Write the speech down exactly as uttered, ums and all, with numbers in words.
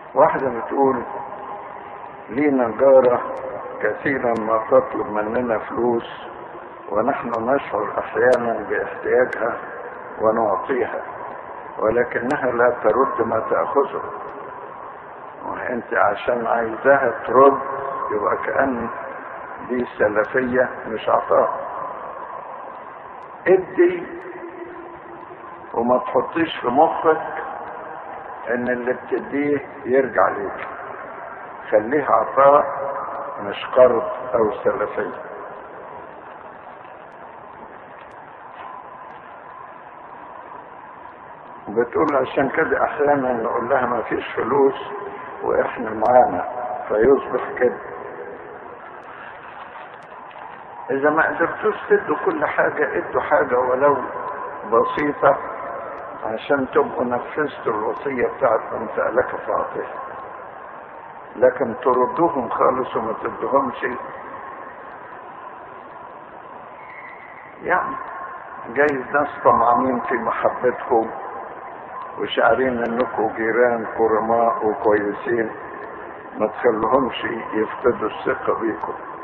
واحدة بتقول لينا جارة كثيرا ما تطلب مننا فلوس ونحن نشعر احيانا باحتياجها ونعطيها، ولكنها لا ترد ما تأخذه. وانت عشان عايزاها ترد يبقى كأن دي سلفية مش عطاء. ادي وما تحطيش في مخك ان اللي بتديه يرجع ليك، خليه عطاء مش قرض او سلفية. بتقول عشان كده احيانا نقول لها ما فيش فلوس واحنا معانا فيصبح كده. اذا ما قدرتوش تدوا كل حاجة ادوا حاجة ولو بسيطة عشان تبقوا نفذتوا الوصية بتاعت من سألك فاعطيه. لكن تردوهم خالص وما تدوهمش يعني جايز ناس طمعانين في محبتكم وشعرين انكم جيران كرماء وكويسين، ما تخلوهمش يفقدوا الثقة بيكم.